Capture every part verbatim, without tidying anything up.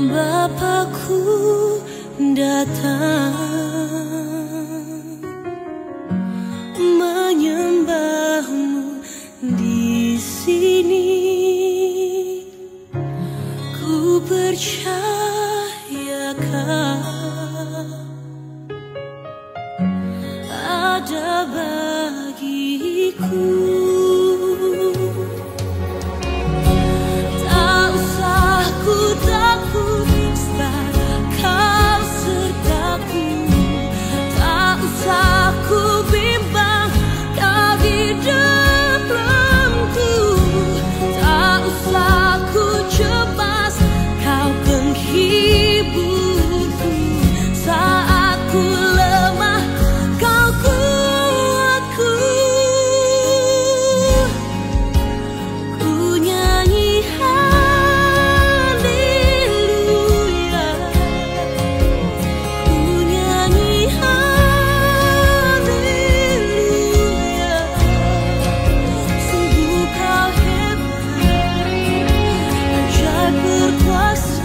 Bapakku datang menyembahmu di sini. Ku percayakan ada bagiku. Tak usah ku takut sebab kau sertaku. Tak usah ku bimbang kau di dalamku. Tak usah ku cemas kau penghiburku. Saat ku lemah kau kuatku. Ku nyanyi haleluya. Ku nyanyi haleluya. Sungguh kau hebat, ajaib berkuasa.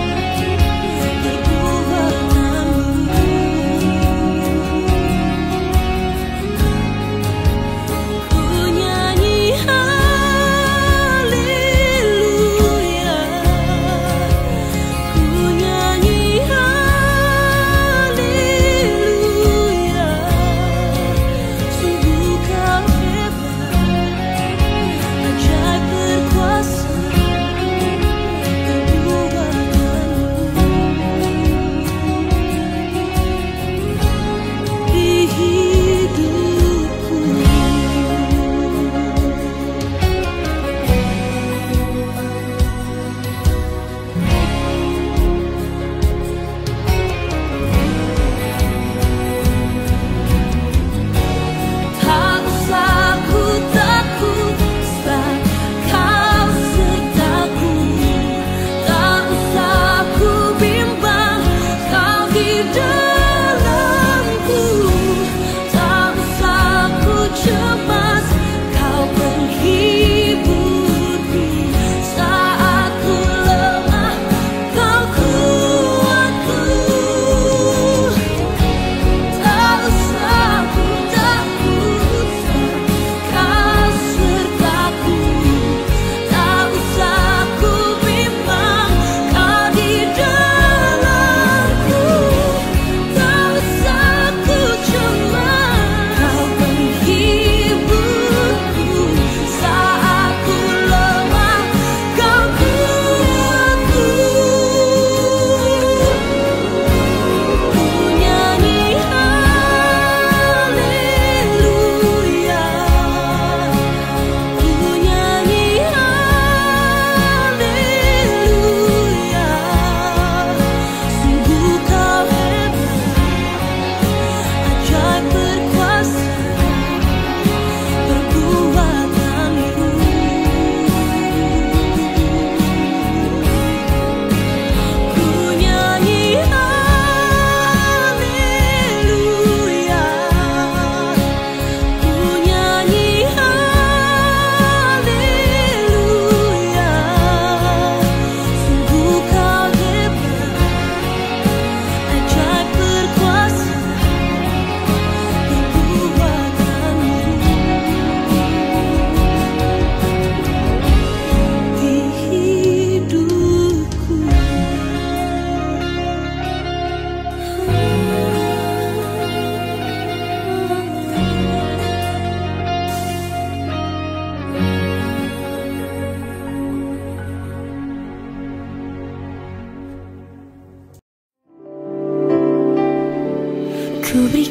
Ku beri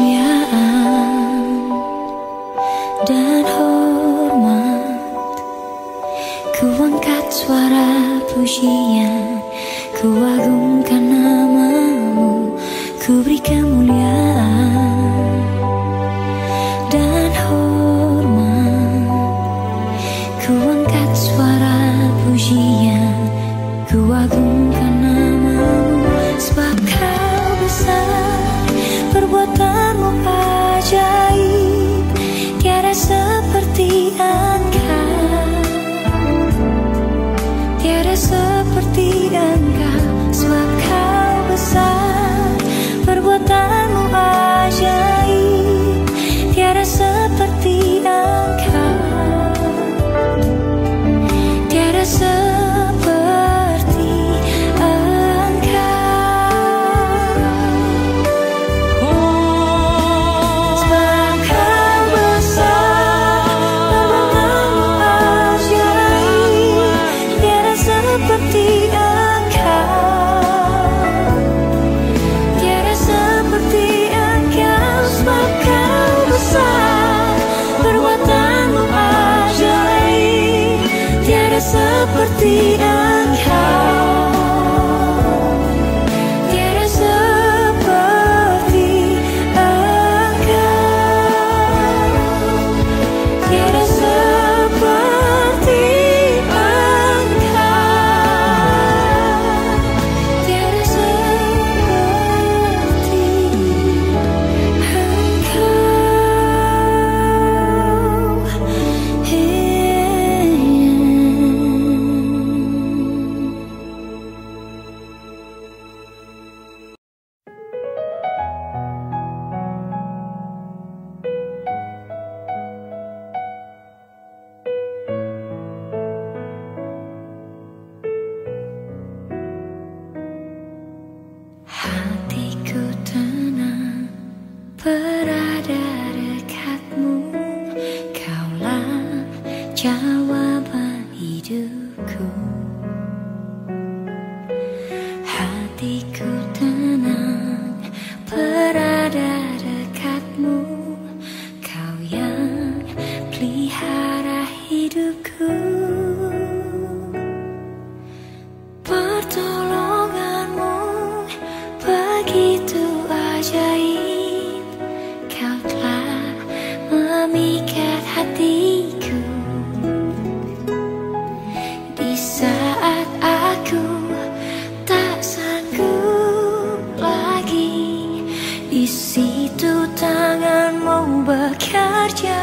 kemuliaan dan hormat, ku angkat suara pujian, ku agungkan namamu. Ku beri kemuliaan dan hormat, ku angkat suara pujian, ku agungkan namamu. Sebab kau besar, perbuatanmu ajaib, tiada seperti Engkau, tiada seperti Engkau. seperti engkau, tiada seperti engkau, tiada seperti engkau, tiada seperti hatiku tenang berada dekatmu, kaulah jawaban hidupku. Hatiku tenang berada dekatmu, kau yang pelihara hidupku. Pertolonganmu begitu ajaib, kau telah memikat hatiku. Di saat aku tak sanggup lagi, di situ tanganmu bekerja.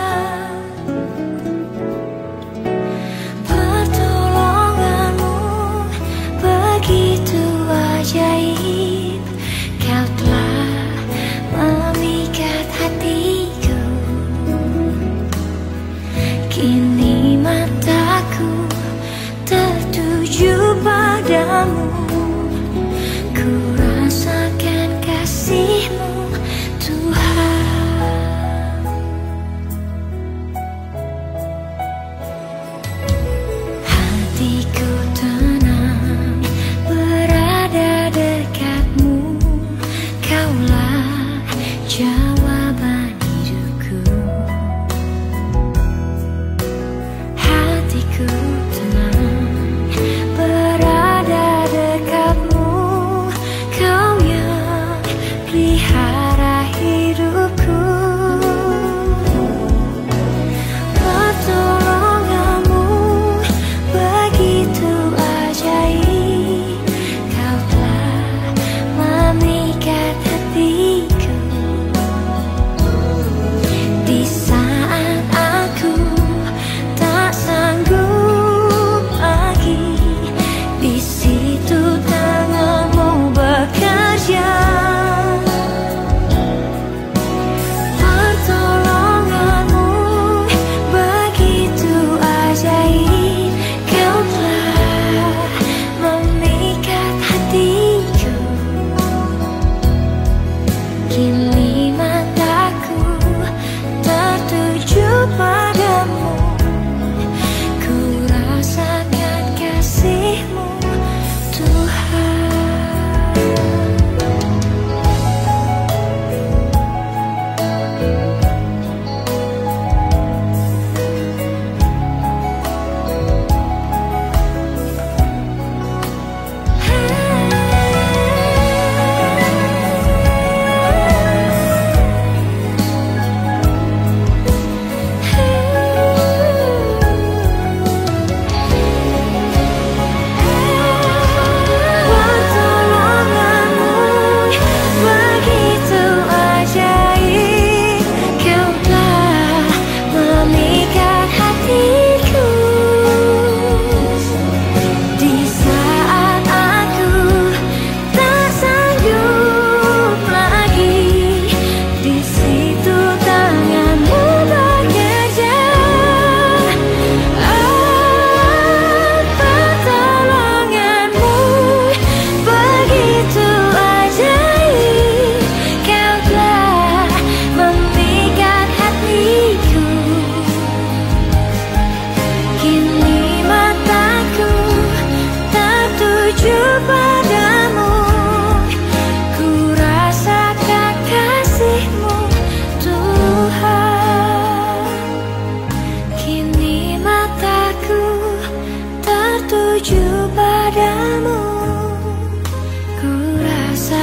Pertolonganmu begitu ajaib, kau telah memikat hatiku. Kini mataku tertuju padamu, ku rasakan kasih-Mu Tuhan.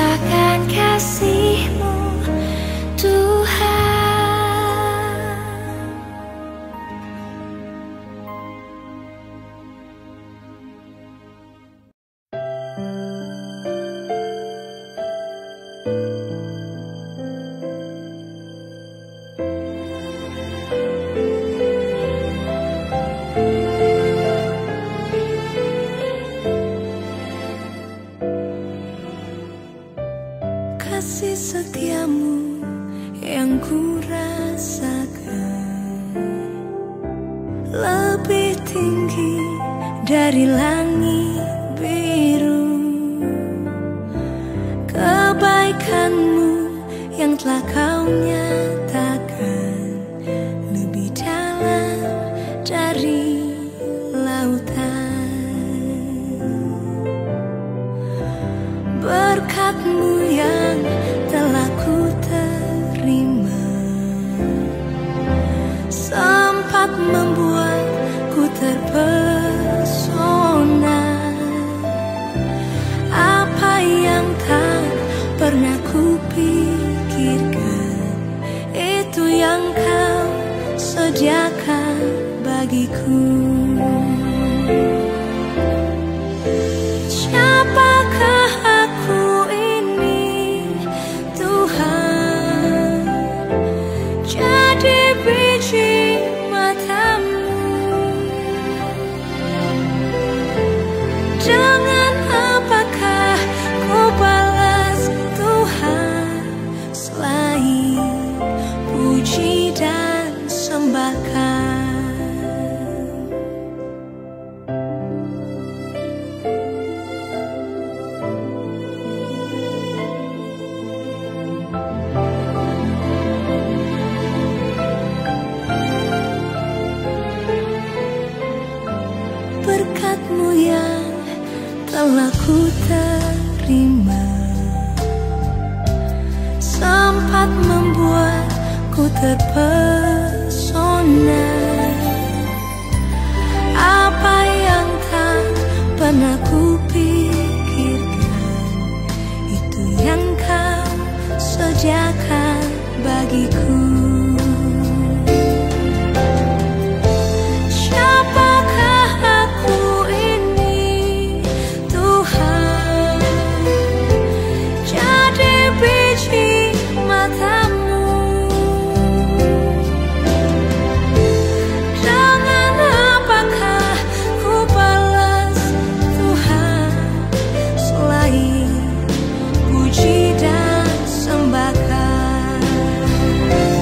akan kasih-Mu Tuhan. Kasih setiamu yang ku rasakan lebih tinggi dari langit biru. Kebaikanmu yang telah kau nyatakan lebih dalam dari lautan. Berkat-Mu yang telah ku terima sempat membuatku terpesona. Apa yang tak pernah ku pikirkan, itu yang kau sediakan bagiku. Siapakah aku ini, Tuhan? Jadi biji mata-Mu. Dengan apakah ku balas Tuhan selain puji dan sembahkan? Berkat-Mu yang telah ku terima sempat membuatku terpesona. Apa yang tak pernah ku pikirkan, itu yang kau sediakan bagiku. Siapakah aku ini, Tuhan? Jadi biji mata-Mu. Dengan apakah ku balas Tuhan selain puji dan sembahkan?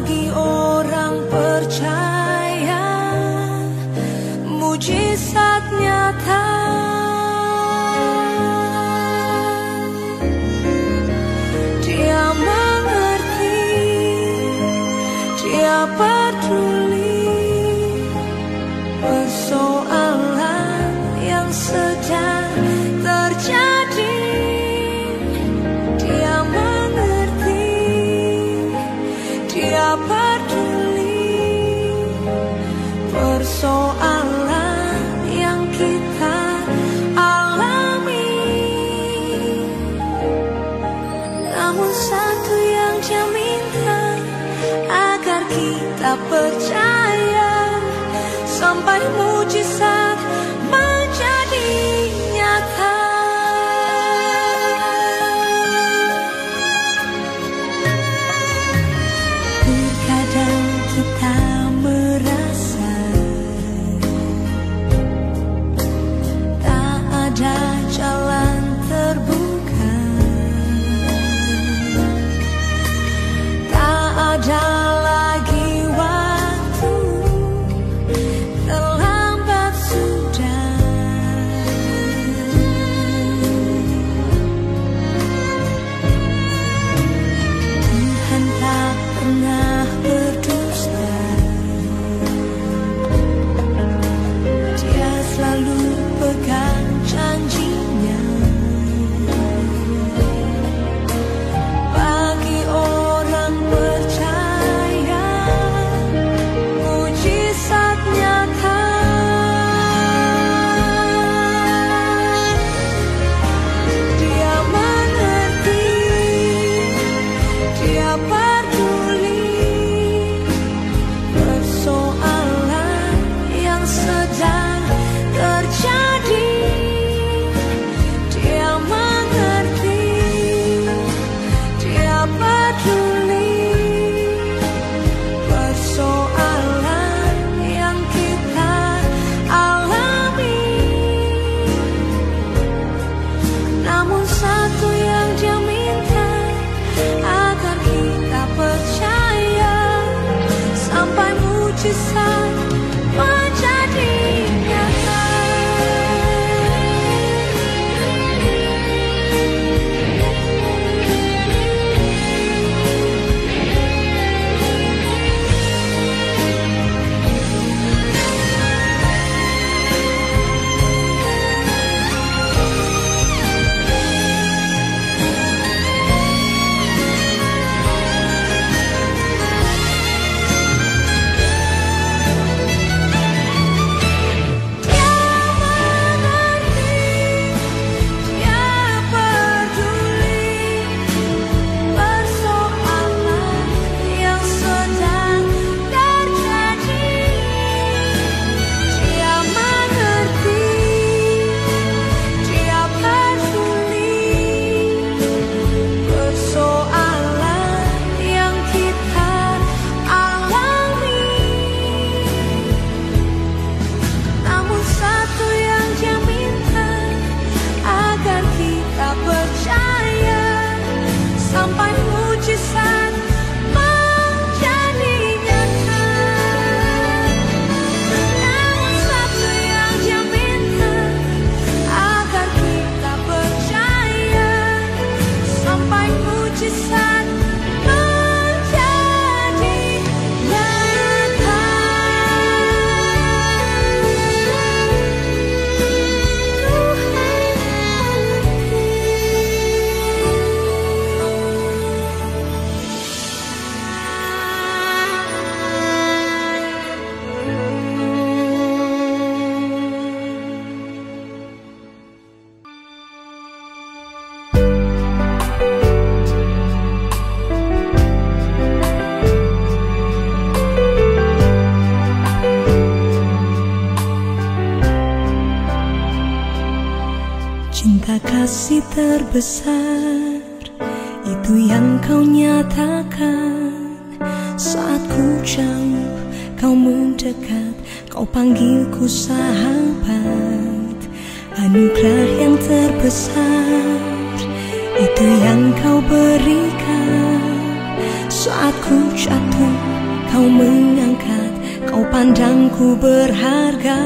bagi orang percaya, mujizat nyata. Dia mengerti, dia peduli persoalan yang sedang terjadi. Dia mengerti, dia peduli persoalan yang kita alami. Namun satu yang dia minta, agar kita percaya sampai mujizat menjadi nyata. Terkadang kita merasa tak ada jalan terbuka, tak ada lagi waktu, terlambat sudah. Tuhan tak pernah berdusta, Dia selalu pegang janjinya. Bagi orang percaya, mujizat nyata. Dia mengerti, dia peduli persoalan yang sedang terjadi. Dia mengerti, dia peduli persoalan yang kita alami. Namun satu yang dia minta, agar kita percaya sampai mujizat menjadi nyata. Sampai mujizat menjadi nyata. Namun satu yang dia minta, agar kita percaya sampai mujizat menjadi nyata. Cinta kasih terbesar itu yang kau nyatakan saat ku jauh, kau mendekat, kau panggilku sahabat. Anugerah yang terbesar itu yang kau berikan saat ku jatuh, pandangku berharga.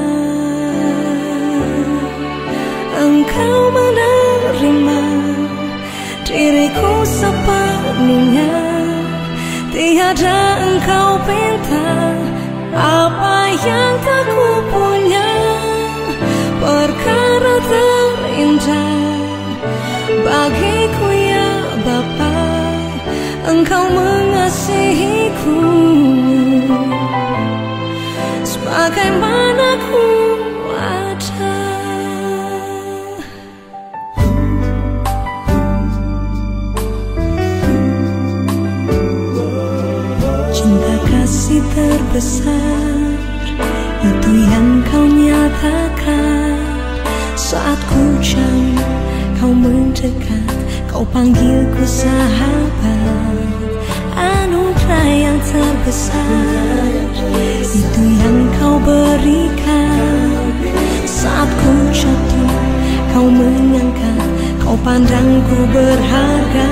Engkau menerima diriku sepenuhnya, tiada engkau pinta apa yang tak ku punya. Perkara terindah bagiku ya Bapa, engkau mengasihiku sebagaimana ku ada. Cinta kasih terbesar itu yang kau nyatakan saat ku jauh, kau mendekat, kau panggilku sahabat. Anugerah yang terbesar itu yang kau berikan saat ku jatuh, kau mengangkat, kau pandangku berharga.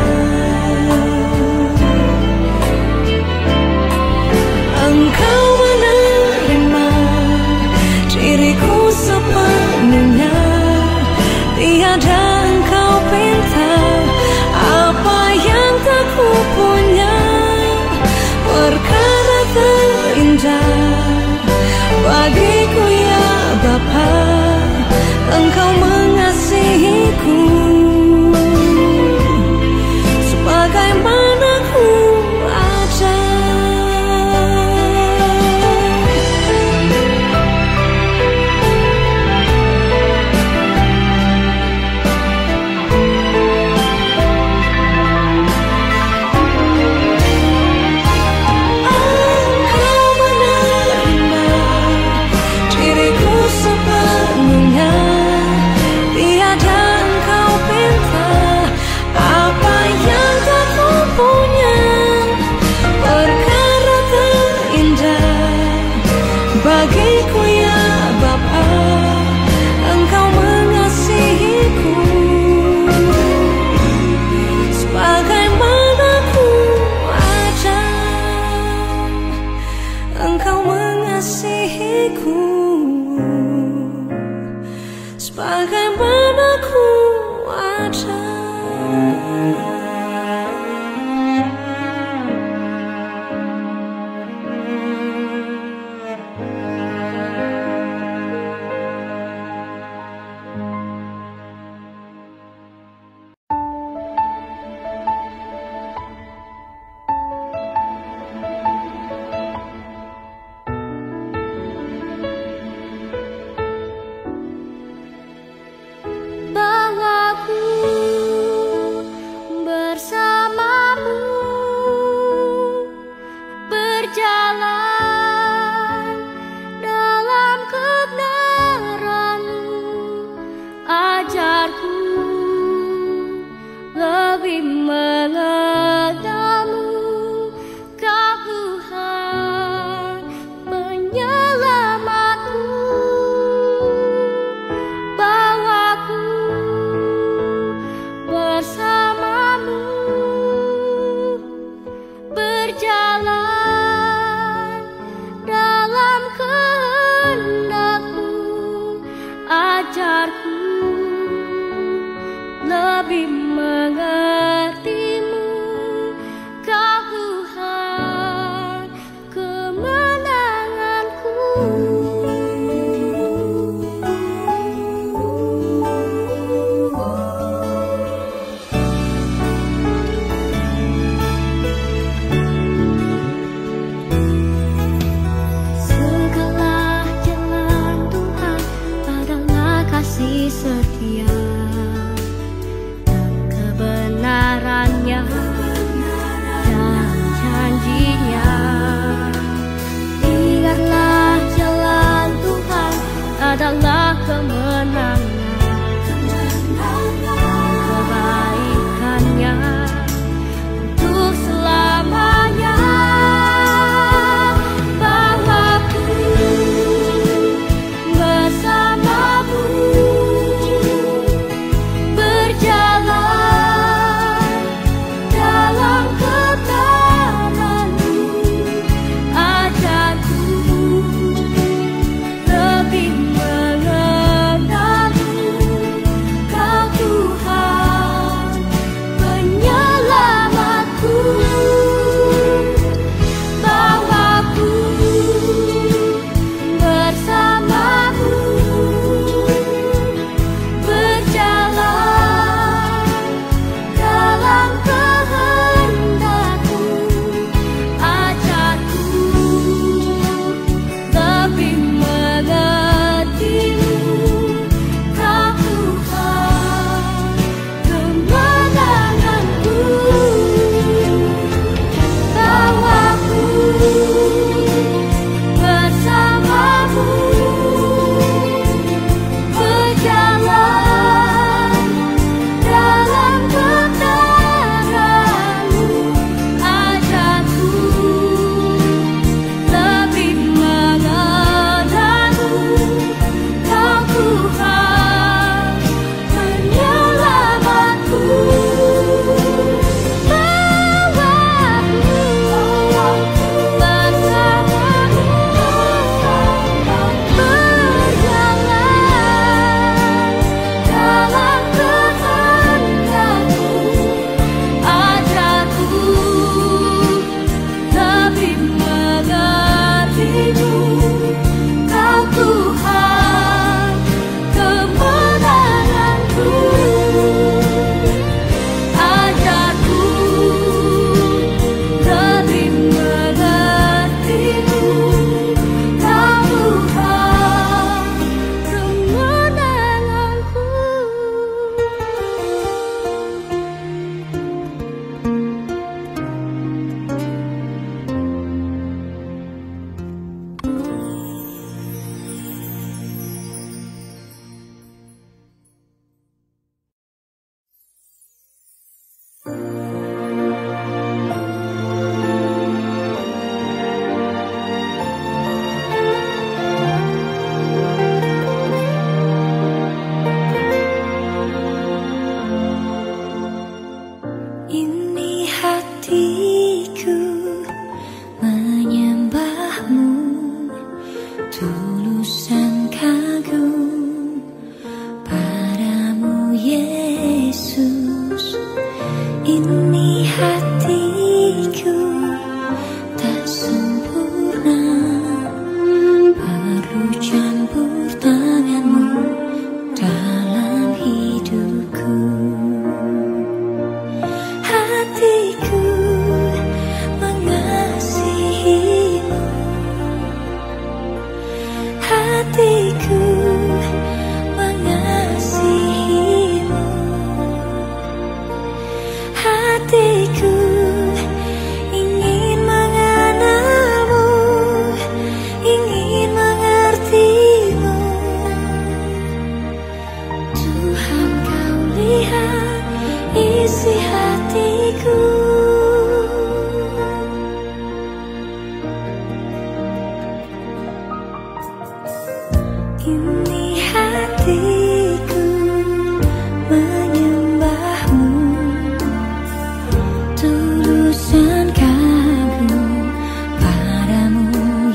Engkau menerima diriku sepenuhnya, tiada engkau pinta apa yang tak ku punya. Perkara terindah bagiku ya Bapa, engkau mengasihiku sebagaimana ku ada. Bagiku ya Bapa, engkau mengasihiku sebagaimana ku ada. Engkau mengasihiku sebagaimana ku ada. Berjalan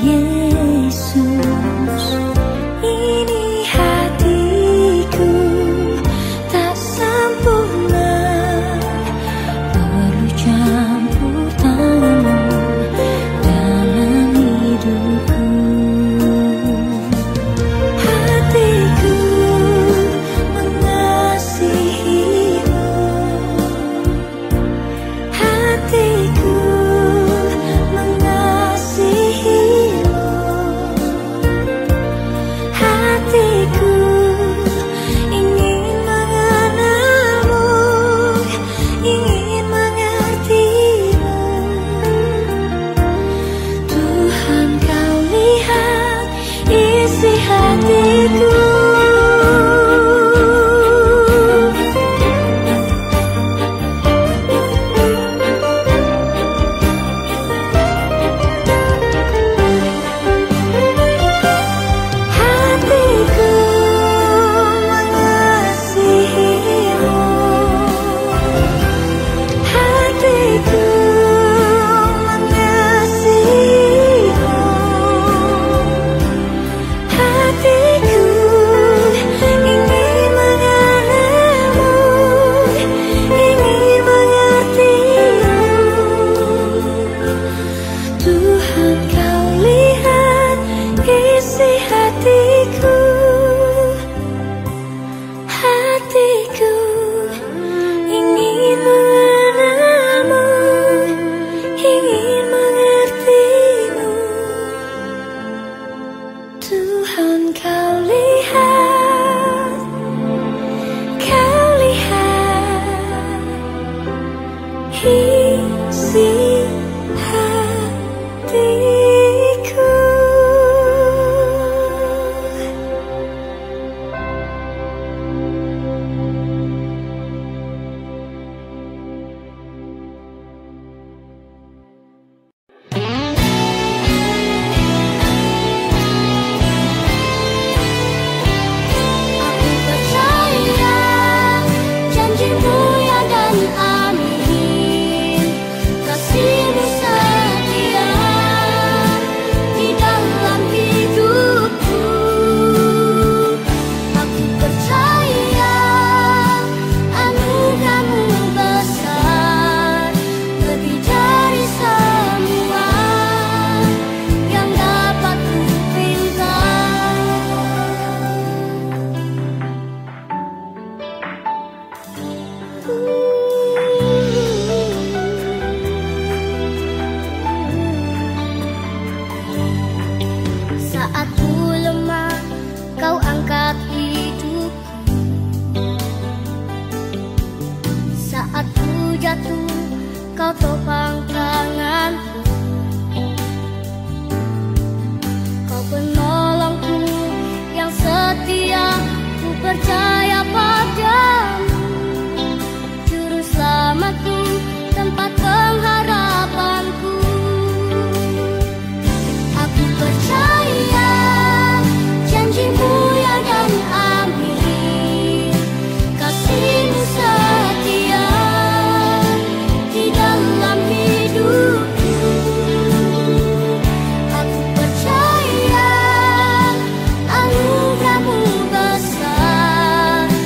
Yesus, ini hatiku tak sempurna, perlu campur tanganmu dalam hidupku. Hatiku mengasihimu, hatiku mengasihimu, hatiku ingin mengenalmu, ingin mengertimu. Tuhan, kau lihat isi hatiku. Hatiku mengasihimu, hatiku mengasihimu, hatiku ingin mengenalmu, ingin mengertimu. Tuhan, kau lihat isi hatiku, hatiku ingin mengenalmu, ingin mengertimu. Tuhan, kau lihat, kau lihat isi hatiku. Aku percaya janjimu ya dan amin, kasihmu setia di dalam hidupku. Aku percaya anugerahmu besar, lebih dari semua yang dapat kupinta. Saat ku lemah, kau angkat hidupku. Saat ku jatuh, kau topang tanganku. Kau penolongku yang setia, ku percaya padamu. Juru selamatku, tempat pengharapanku. Aku percaya janjimu ya dan amin, kasihmu setia di dalam hidupku. Aku percaya anugerahmu besar,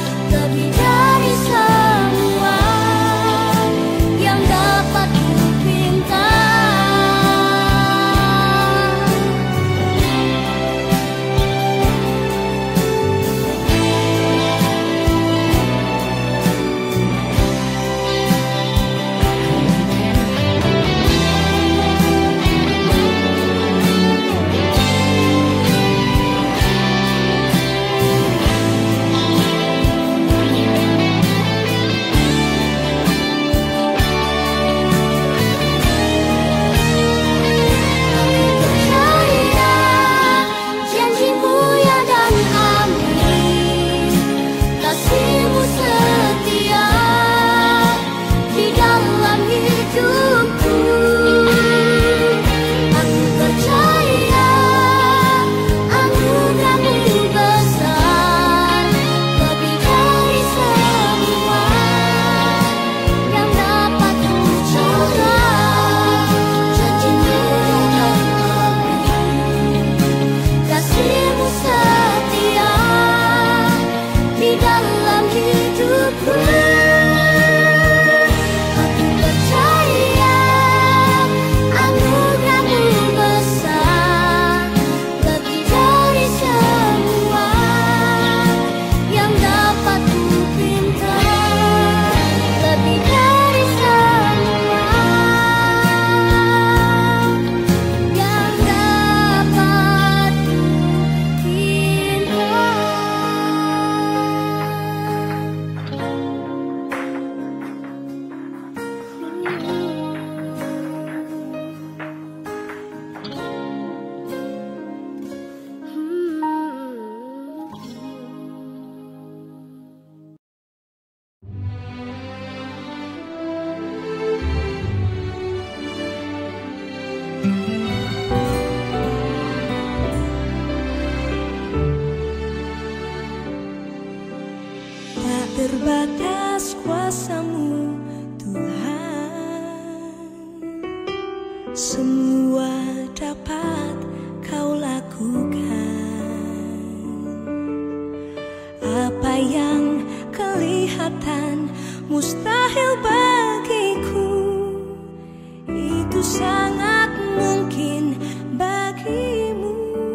mustahil bagiku, itu sangat mungkin bagimu.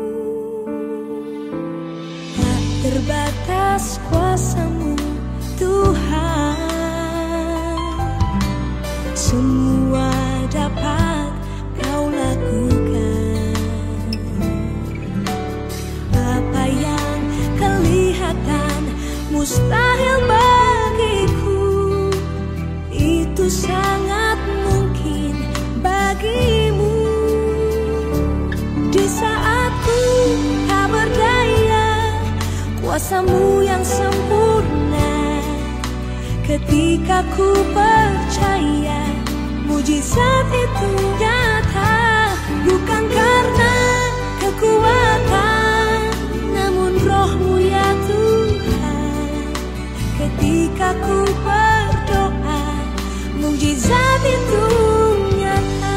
Tak terbatas kuasa-Mu Tuhan, semua dapat Kau lakukan. Apa yang kelihatan mustahil bagiku, itu sangat mungkin bagimu. Di saat ku tak berdaya, kuasa-Mu yang sempurna. Ketika ku percaya, mujizat itu nyata. Bukan karena kekuatan, namun Roh-Mu ya Tuhan. Ketika ku berdoa, mujizat itu nyata.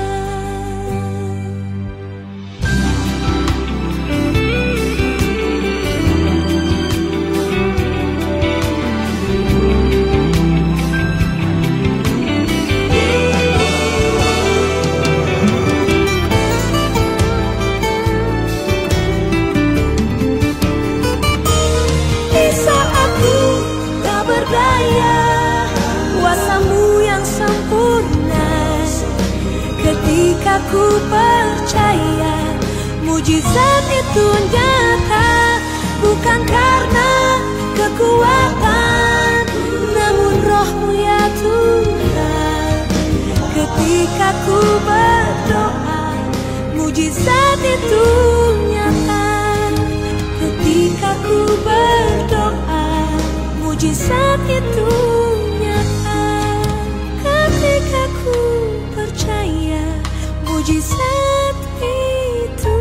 Di saat ku tak berdaya, kuasa-Mu yang sempurna. Ketika ku percaya, mujizat itu nyata. Bukan karena kekuatan, namun Roh-Mu ya Tuhan. Ketika ku berdoa, mujizat itu nyata. Ketika ku berdoa, mujizat itu nyata. Ketika ku percaya, mujizat itu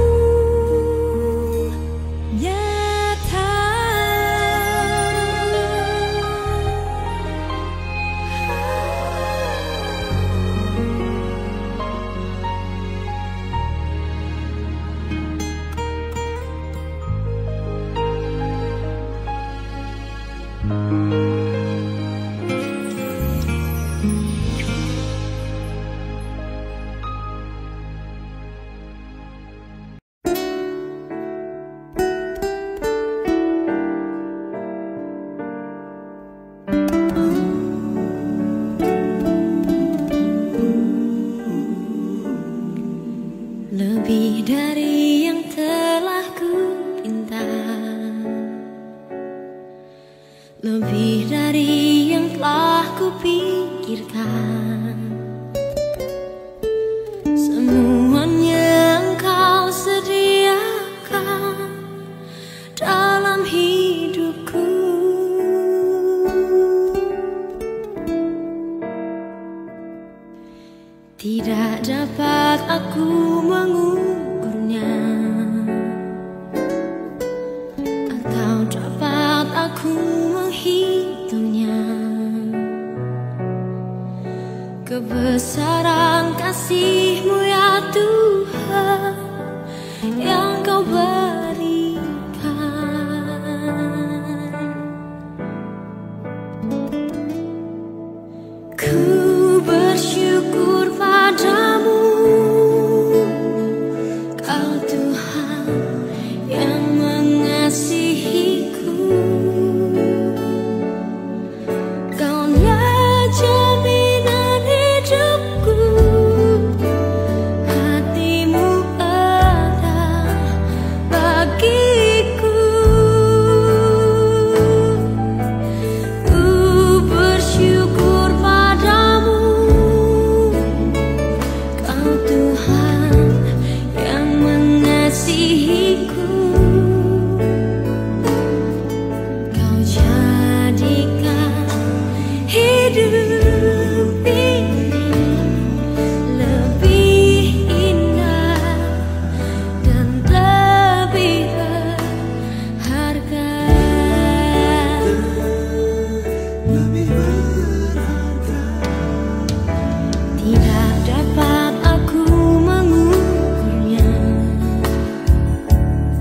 nyata. Lebih dari yang telah ku pinta, lebih dari yang telah ku pikirkan, semuanya Engkau sediakan dalam hidupku. Tidak dapat aku mengukurnya, atau dapat aku menghitungnya. Kebesaran kasih-Mu ya Tuhan, yang Kau berikan. Ku bersyukur padamu, Kau Tuhan yang mengasihiku. Kaulah jaminan hidupku, hati-Mu ada bagiku. Ku bersyukur padamu, Kau Tuhan yang mengasihiku. Kau jadikan hidup ini lebih indah dan lebih berharga. Tidak dapat aku mengukurnya,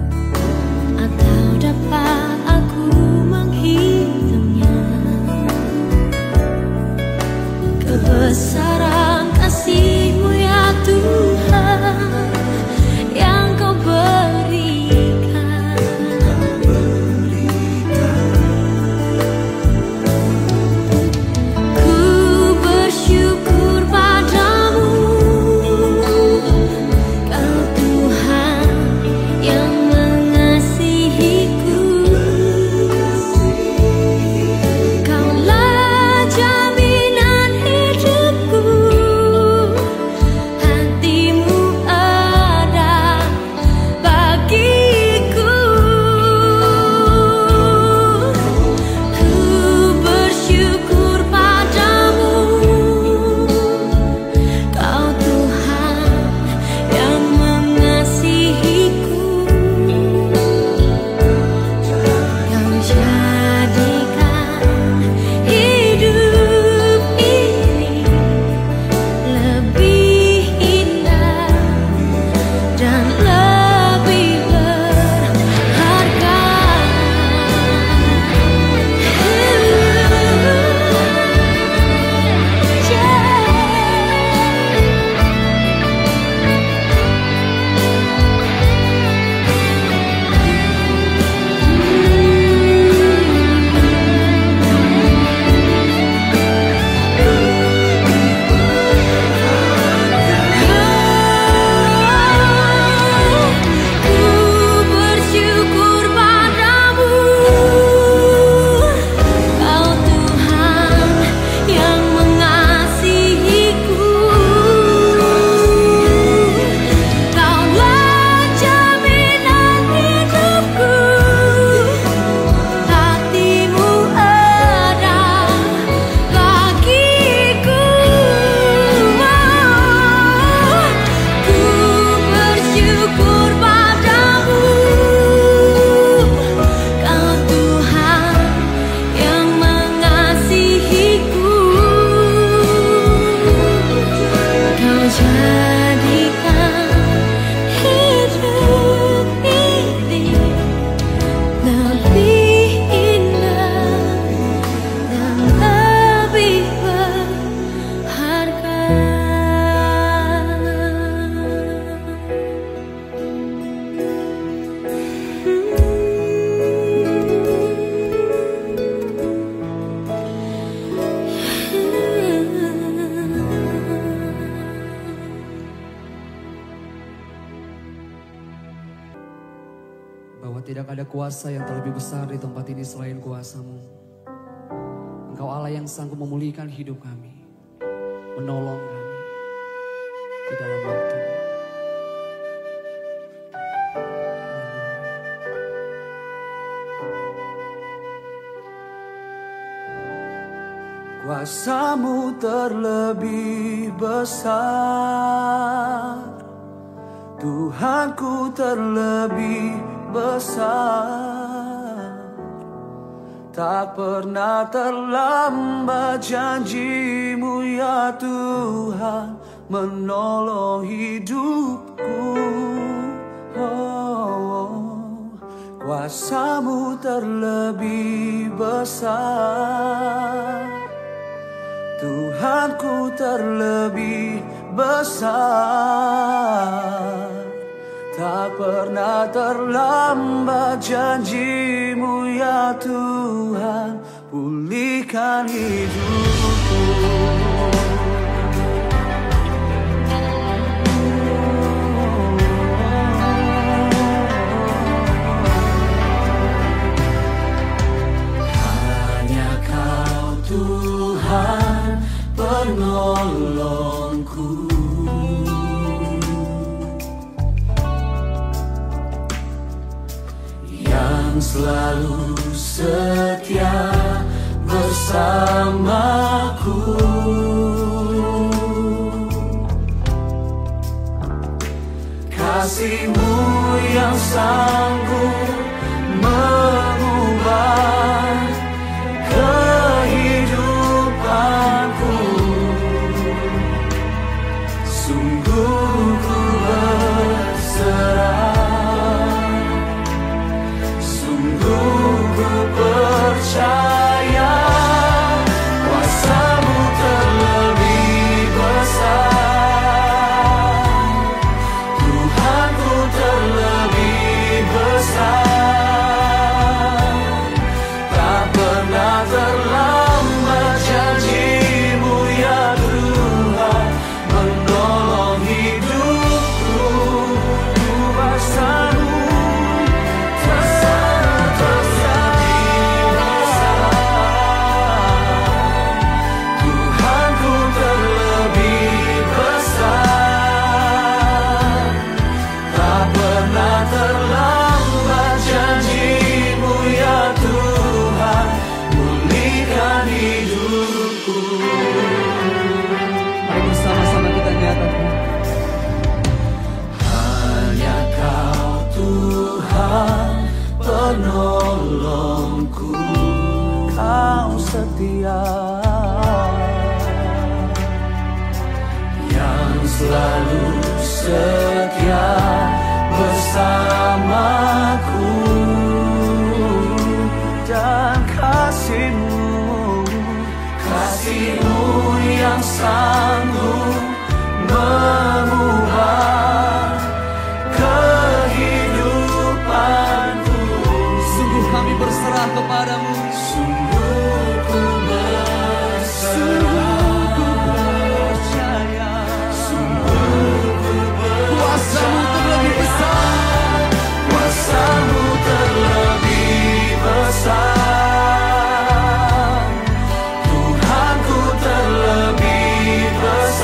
bahwa tidak ada kuasa yang terlebih besar di tempat ini selain kuasa-Mu. Engkau Allah yang sanggup memulihkan hidup kami, menolong kami di dalam waktu. Kuasa-Mu terlebih besar, Tuhanku terlebih besar. Tak pernah terlambat janji-Mu ya Tuhan, menolong hidupku. Oh, kuasa-Mu terlebih besar, Tuhanku terlebih besar. Tak pernah terlambat janji-Mu ya Tuhan, pulihkan hidupku. Hanya Kau Tuhan penolongku, yang selalu setia bersamaku. Kasih-Mu yang sanggup mengubah kehidupanku. Sungguh ku berserah, sungguh ku percaya, kuasa-Mu terlebih besar, Tuhanku terlebih besar. Tak pernah terlambat janji-Mu ya Tuhan, menolong hidupku. Kuasa-Mu terlebih besar, Tuhanku terlebih besar. Tak pernah terlambat janji-Mu ya Tuhan, pulihkan hidupku. Mari bersama-sama kita nyatakan, Hanya Kau Tuhan penolongku, Kau setia, yang selalu setia bersamaku. Dan kasih-Mu, kasih-Mu yang sanggup mengubah kehidupanku. sungguh kami berserah kepada-Mu. Sungguh ku berserah, percaya, sungguh ku Kuasa-Mu terlebih besar, kuasa-Mu terlebih besar, Tuhanku terlebih besar.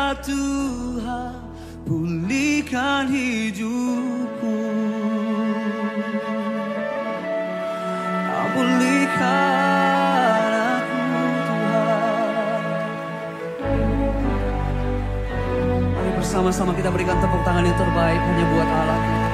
Tuhan, pulihkan hidupku. Pulihkan aku Tuhan. Mari bersama-sama kita berikan tepuk tangan yang terbaik hanya buat Allah kita.